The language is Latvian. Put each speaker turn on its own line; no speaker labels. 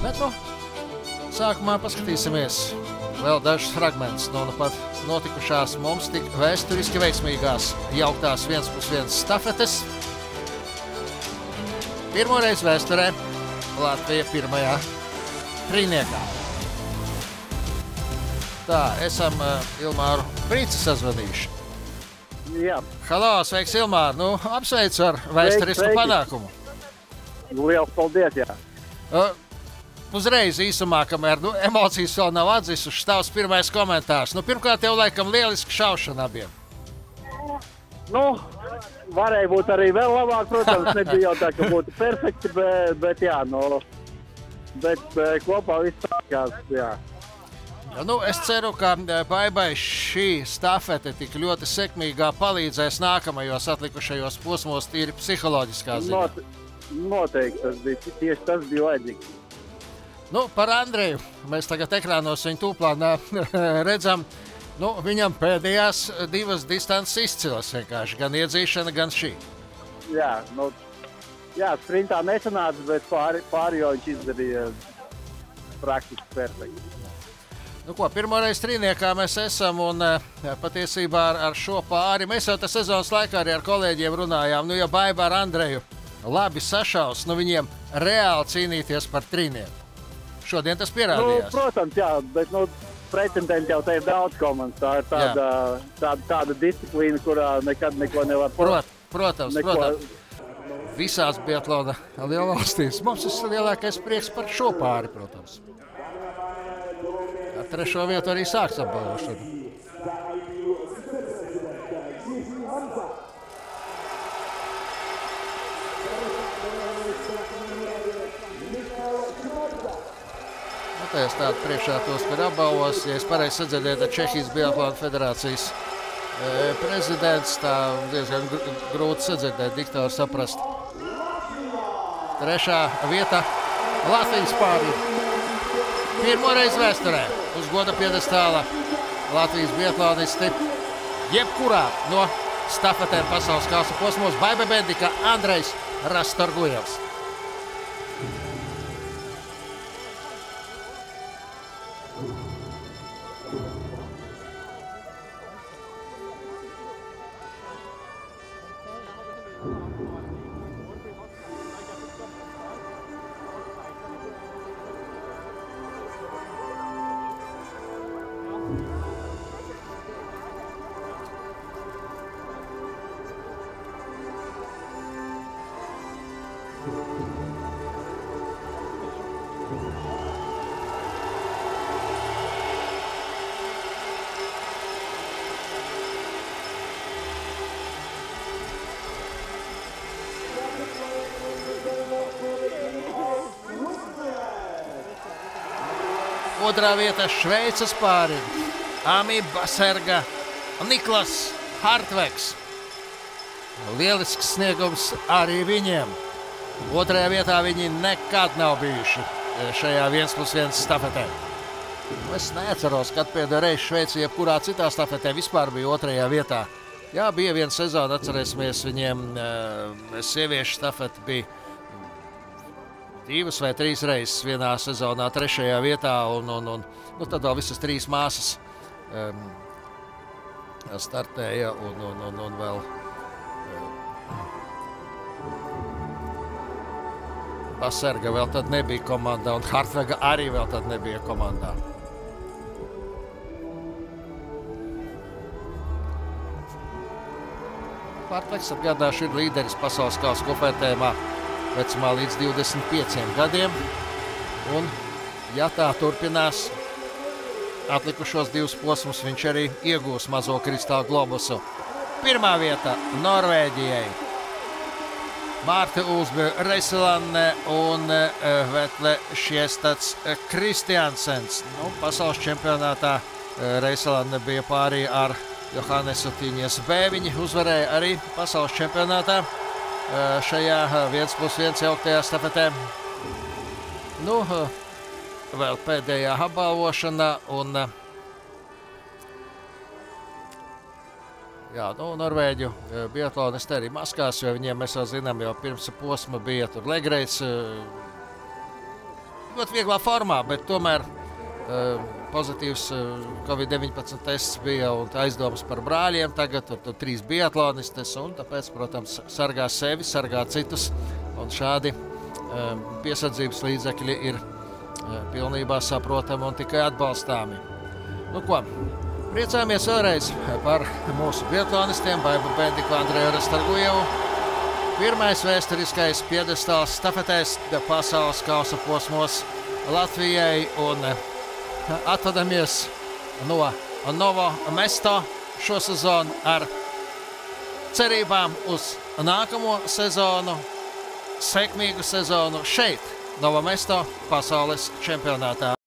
Bet, nu, sākumā paskatīsimies vēl dažus fragmentus no nu pat notikušās mums tik vēsturiski veiksmīgās jauktās 1+1 stafetes. Pirmoreiz vēsturē Latvija pirmajā trīniekā. Tā, esam Ilmāru Brīci sazvanījuši.
Jā.
Halo, sveiks, Ilmār. Nu, apsveicu ar vēsturisku panākumu.
Liels paldies, jā.
Uzreiz īsumā, kamēr emocijas vēl nav atdzisušas, tavs pirmais komentārs. Pirmkārt, tev laikam lieliski šaušana abiem.
Varēja būt arī vēl labāk, protams, nebija jau tā, ka būtu perfekti, bet jā, bet kopā viss sākās, jā.
Es ceru, ka Baibai šī stafete tik ļoti sekmīgā palīdzēs nākamajos atlikušajos posmos tīri psiholoģiskā ziņā.
Noteikti, tieši tas bija vajadzīgs.
Par Andreju. Mēs tagad ekrānos viņu tūplānā redzam. Viņam pēdējās divas distances izcils vienkārši. Gan iedzīšana, gan šī.
Jā, sprintā nesanāca, bet pāri jau viņš izdarīja praktiski perfekti.
Pirmoreiz trīniekā mēs esam un patiesībā ar šo pāri. Mēs jau tas sezonas laikā arī ar kolēģiem runājām. Ja Baiba ar Andreju labi sašaus, viņiem reāli cīnīties par trīnieku. Šodien tas pierādījās.
Protams, jā, bet pretendenti jau te ir daudz komandas. Tā ir tāda disciplīna, kurā nekad neko nevar
Protams. Visās biatlona lielvalstīs. Mums ir lielākais prieks par šo pāri, protams. Ar trešo vietu arī sāks apbalvošanu. Es tādu priekšā tos, kur apbalvos. Ja es pareizi sadzirdēju, tad Čehijas biatlona federācijas prezidents, tā diezgan grūti sadzirdēt, diktāru saprast. Trešā vieta Latvijas pāri. Pirmoreiz vēsturē uz goda piedestāla Latvijas biatlonisti jebkurā no stafetēm pasaules kausa posmos Baiba Bendika, Andrejs Rastorgujevs. Otrā vieta Šveices pāri. Ami Baserga, Niklas Hartvegs. Lielisks sniegums arī viņiem. Otrajā vietā viņi nekad nav bijuši šajā 1+1 stafetē. Es neatceros, kad pēdējā reize Šveice jebkurā citā stafetē vispār bija otrajā vietā. Jā, bija viena sezona, atcerēsimies, viņiem sieviešu stafeti bija 2 vai 3 reizes vienā sezonā, 3. vietā, un tad vēl visas 3 māsas startēja, un vēl Baserga vēl tad nebija komandā, un Hartvega arī vēl tad nebija komandā. Hartvegs atgādāšu ir līderis pasaules kausa kopvērtējumā vecumā līdz 25 gadiem. Un, ja tā turpinās, atlikušos 2 posmus viņš arī iegūs mazo kristālu globusu. Pirmā vieta Norvēģijai. Mārte Ulsbø Reiselanne un Vetle Šiestats Kristiansens. Pasaules čempionātā Reiselanne bija pārī ar Johannesu Tīņies B. Viņi uzvarēja arī pasaules čempionātā šajā 1+1 jauktajā stafetē. Vēl pēdējā apbalvošana un Norvēģu biatlonisti arī maskās, jo viņiem mēs jau zinām, jau pirms posma bija tur Legreits ļoti vieglā formā, bet tomēr pozitīvs Covid-19 tests bija un aizdomas par brāļiem. Tagad tur 3 biatlonistes un tāpēc, protams, sargā sevi, sargā citus. Un šādi piesardzības līdzekļi ir pilnībā saprotami un tikai atbalstāmi. Nu ko, priecājamies vēlreiz par mūsu biatlonistiem, Baibu Bendiku, Andreju Rastargujevu. Pirmais vēsturiskais piedestāls stafetēs pasaules kausa posmos Latvijai un atvadamies no Novo Mesto šo sezonu ar cerībām uz nākamo sezonu, sekmīgu sezonu šeit, Novo Mesto pasaules čempionātā.